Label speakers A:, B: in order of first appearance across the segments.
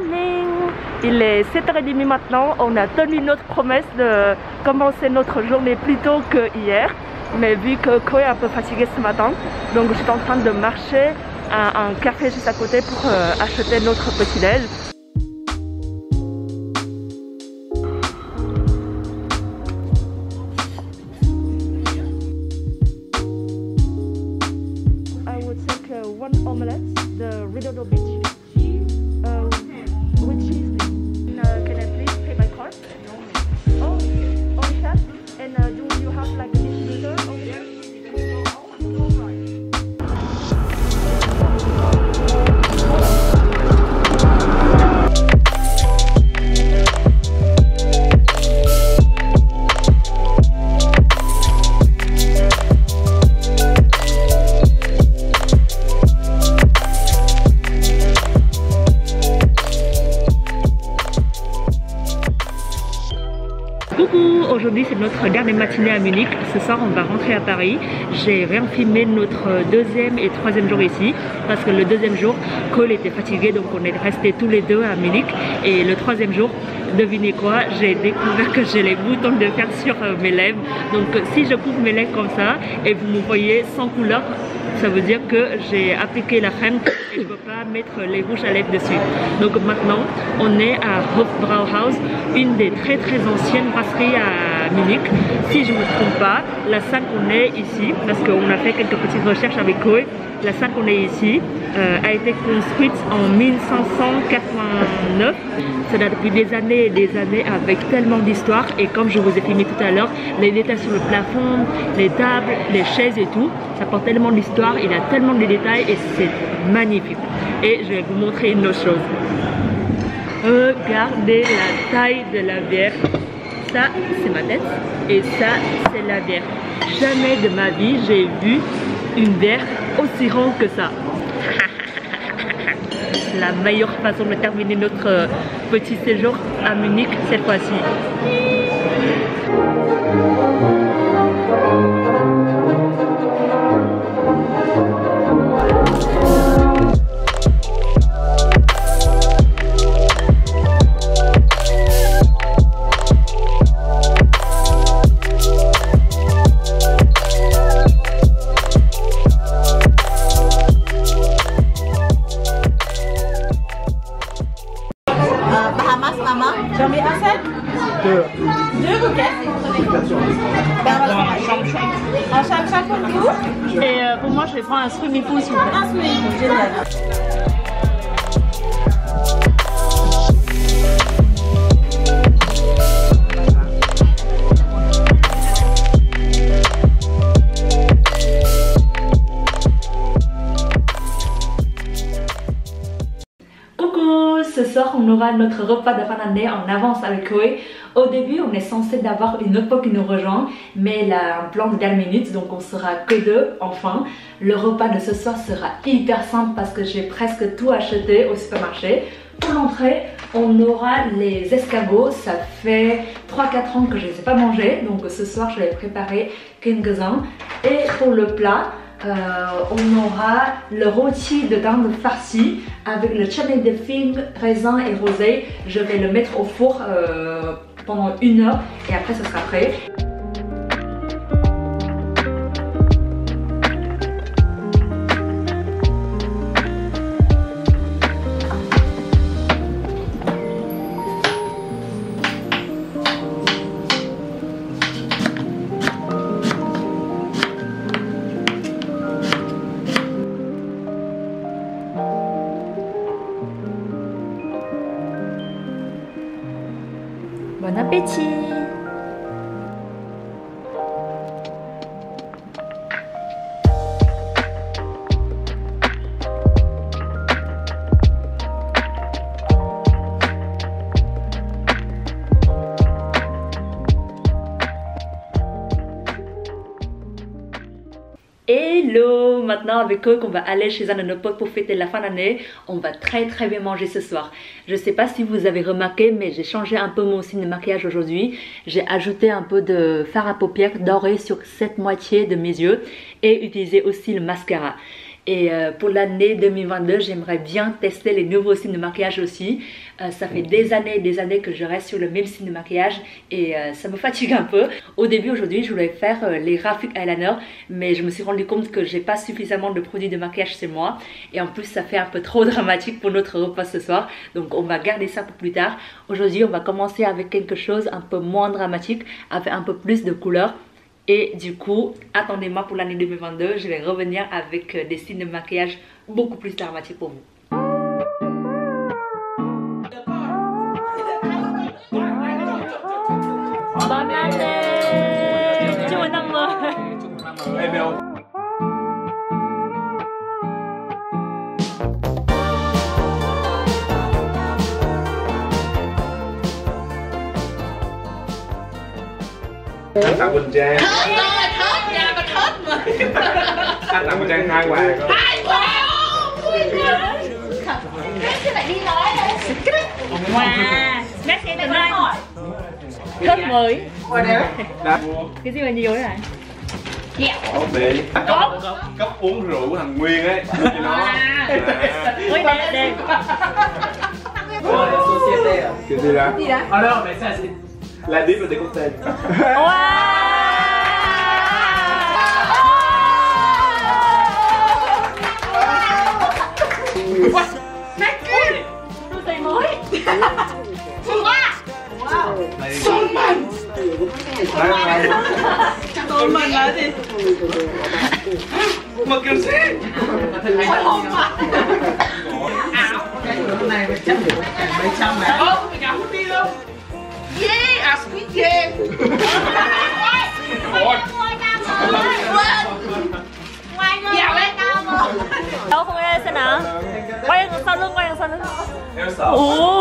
A: morning! Il est 7h30 maintenant, on a tenu notre promesse de commencer notre journée plus tôt que hier. Mais vu que Chloé est un peu fatiguée ce matin, donc je suis en train de marcher à un café juste à côté pour acheter notre petit déj. I would take one omelette, the Redondo Beach. With cheese, please. Can I please pay by card? Oh, only cash? And do you have like a distributor over there? Coucou, aujourd'hui c'est notre dernière matinée à Munich. Ce soir on va rentrer à Paris. J'ai rien filmé notre deuxième et troisième jour ici parce que le deuxième jour, Cole était fatigué donc on est restés tous les deux à Munich. Et le troisième jour, devinez quoi, j'ai découvert que j'ai les boutons de fer sur mes lèvres. Donc si je couvre mes lèvres comme ça et vous me voyez sans couleur, ça veut dire que j'ai appliqué la crème et je ne peux pas mettre les rouges à lèvres dessus. Donc maintenant, on est à Hofbrauhaus, une des très anciennes brasseries à Munich. Si je ne me trompe pas, la salle qu'on est ici, parce qu'on a fait quelques petites recherches avec Chloé, la salle qu'on est ici a été construite en 1589. Ça date depuis des années et des années avec tellement d'histoire. Et comme je vous ai filmé tout à l'heure, les détails sur le plafond, les tables, les chaises et tout, ça porte tellement d'histoire, il a tellement de détails et c'est magnifique. Et je vais vous montrer une autre chose. Regardez la taille de la bière. Ça, c'est ma tête et ça, c'est la bière. Jamais de ma vie, j'ai vu une bière aussi ronde que ça. La meilleure façon de terminer notre petit séjour à Munich cette fois-ci.
B: J'en mets un seul? Deux bouquets. Un chaque pour vous.
A: Et pour moi, je vais prendre un Swimmipool s'il vous plaît.
B: Un Swimmipool, génial.
A: Ce soir, on aura notre repas de fin d'année en avance avec Chloé. Au début, on est censé d'avoir une autre pote qui nous rejoint, mais elle a un plan de dernière minute, donc on sera que deux enfin. Le repas de ce soir sera hyper simple parce que j'ai presque tout acheté au supermarché. Pour l'entrée, on aura les escargots. Ça fait 3-4 ans que je ne les ai pas mangés, donc ce soir, je vais préparer quelques-uns. Et pour le plat, on aura le rôti de dinde farci avec le chutney de figues, raisins et rosé. Je vais le mettre au four pendant 1 heure et après ça sera prêt. Bon appétit! Hello! Maintenant avec eux qu'on va aller chez un de nos potes pour fêter la fin d'année. On va très bien manger ce soir. Je sais pas si vous avez remarqué, mais j'ai changé un peu mon signe de maquillage aujourd'hui. J'ai ajouté un peu de fard à paupières doré sur cette moitié de mes yeux et utilisé aussi le mascara. Et pour l'année 2022, j'aimerais bien tester les nouveaux styles de maquillage aussi. Ça fait des années que je reste sur le même style de maquillage et ça me fatigue un peu. Au début aujourd'hui, je voulais faire les graphic eyeliner, mais je me suis rendu compte que j'ai pas suffisamment de produits de maquillage chez moi. Et en plus, ça fait un peu trop dramatique pour notre repas ce soir. Donc on va garder ça pour plus tard. Aujourd'hui, on va commencer avec quelque chose un peu moins dramatique, avec un peu plus de couleurs. Et du coup, attendez-moi pour l'année 2022, je vais revenir avec des styles de maquillage beaucoup plus dramatiques pour vous. Bonne année! Chúc mừng năm mới!
C: Anh tặng Quỳnh Trang.
B: Thớt ơi, thớt nhà mà thớt mà.
C: Anh tặng Quỳnh Trang 2 quà con.
B: 2 quà. Cái lại đi nói đấy.
A: Wow! Bác sĩ đừng nói. Thớt mới. Cái gì mà nhiều thế này?
C: Ổn bị. Cấp uống rượu của thằng Nguyên ấy. Cho nó.
A: Ôi đây.
C: Cái gì đó?
D: Oh no, me estás.
C: La dip de cocktail.
B: Son mình. Son mình là gì?
C: Mà kiểu gì?
B: Hồi hộp mà.
D: Hôm nay phải chấp được mấy trăm này.
B: Mày gặp hút đi luôn. Yeah, Squid Game.
A: Đâu không em xem nào. Quay đằng sau lưng, quay đằng sau lưng.
C: Em sợ.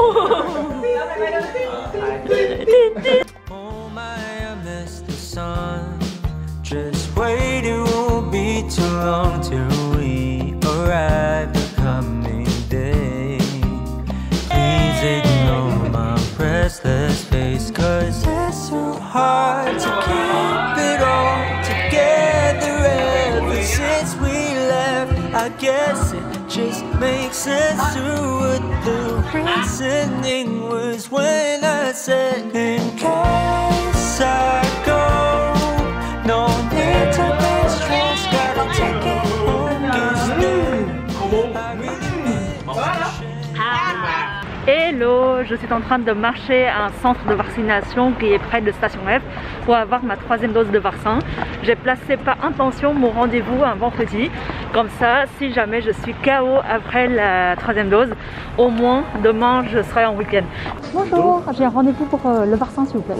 E: Oh my, I miss the sun. Just wait, it won't be too long till we arrive the coming day. Please ignore my restless face, 'cause it's so hard to keep it all together ever since we left. I guess it just makes sense to what the reasoning was when I said, in case I go, no need to be stressed, gotta take it home, 'cause I really
A: Hello, je suis en train de marcher à un centre de vaccination qui est près de Station F pour avoir ma 3e dose de vaccin. J'ai placé par intention mon rendez-vous un vendredi. Comme ça, si jamais je suis KO après la 3e dose, au moins demain je serai en week-end. Bonjour, j'ai un rendez-vous pour le vaccin s'il vous plaît.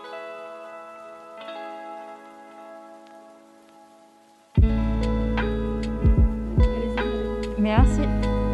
A: Merci.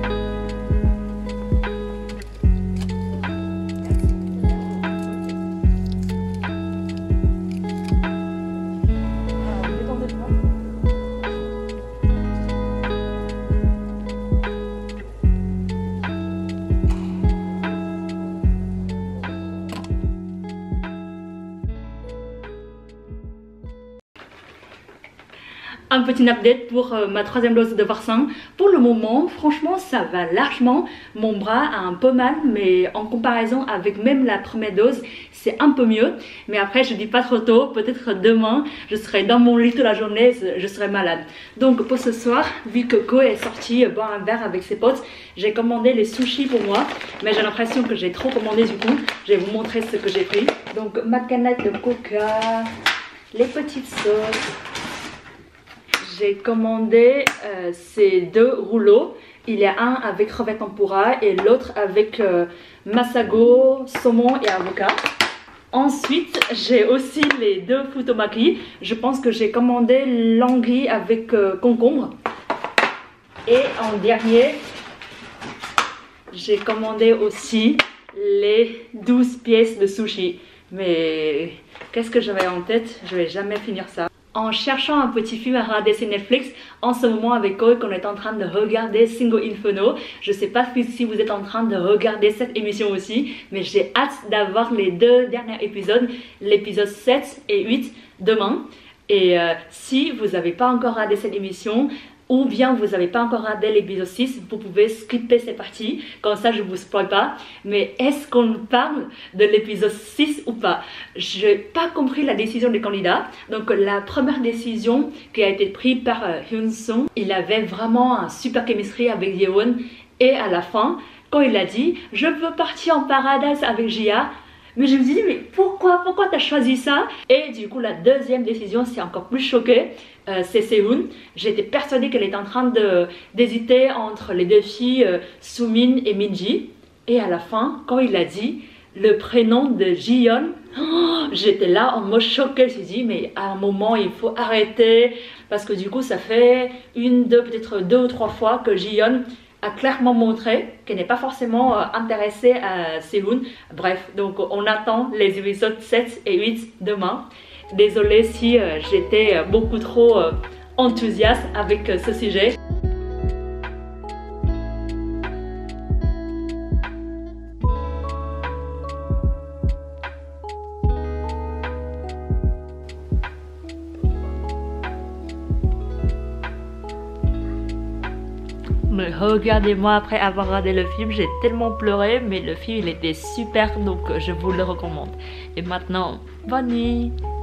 A: Un petit update pour ma 3e dose de vaccin. Pour le moment, franchement, ça va largement. Mon bras a un peu mal, mais en comparaison avec même la première dose, c'est un peu mieux. Mais après, je dis pas trop tôt. Peut-être demain, je serai dans mon lit toute la journée, je serai malade. Donc pour ce soir, vu que Ko est sorti boire un verre avec ses potes, j'ai commandé les sushis pour moi. Mais j'ai l'impression que j'ai trop commandé du coup. Je vais vous montrer ce que j'ai pris. Donc ma canette de coca, les petites sauces. J'ai commandé ces 2 rouleaux. Il y a un avec crevettes tempura et l'autre avec masago, saumon et avocat. Ensuite, j'ai aussi les 2 futomaki. Je pense que j'ai commandé l'anguille avec concombre. Et en dernier, j'ai commandé aussi les 12 pièces de sushi. Mais qu'est-ce que j'avais en tête? Je vais jamais finir ça. En cherchant un petit film à regarder sur Netflix, en ce moment avec Ko, qu'on est en train de regarder Single Inferno. Je sais pas si vous êtes en train de regarder cette émission aussi, mais j'ai hâte d'avoir les 2 derniers épisodes, l'épisode 7 et 8 demain. Et si vous n'avez pas encore regardé cette émission, ou bien vous n'avez pas encore regardé l'épisode 6, vous pouvez skipper cette partie, comme ça je ne vous spoil pas. Mais est-ce qu'on parle de l'épisode 6 ou pas? Je n'ai pas compris la décision des candidats. Donc la première décision qui a été prise par Hyun Sung, il avait vraiment un super chemistry avec Yeon, et à la fin, quand il a dit « je veux partir en paradise avec Jia », mais je me suis dit, mais pourquoi tu as choisi ça? Et du coup, la deuxième décision, c'est encore plus choqué, c'est Seoun. J'étais persuadée qu'elle était en train d'hésiter entre les deux filles, Sumin et Minji. Et à la fin, quand il a dit le prénom de Jiyeon, j'étais là en mode choquée. Je me suis dit, mais à un moment, il faut arrêter. Parce que du coup, ça fait peut-être 2 ou 3 fois que Jiyeon a clairement montré qu'elle n'est pas forcément intéressée à Seoun. Bref, donc on attend les épisodes 7 et 8 demain. Désolée si j'étais beaucoup trop enthousiaste avec ce sujet. Mais regardez-moi après avoir regardé le film, j'ai tellement pleuré, mais le film il était super, donc je vous le recommande. Et maintenant, bonne nuit!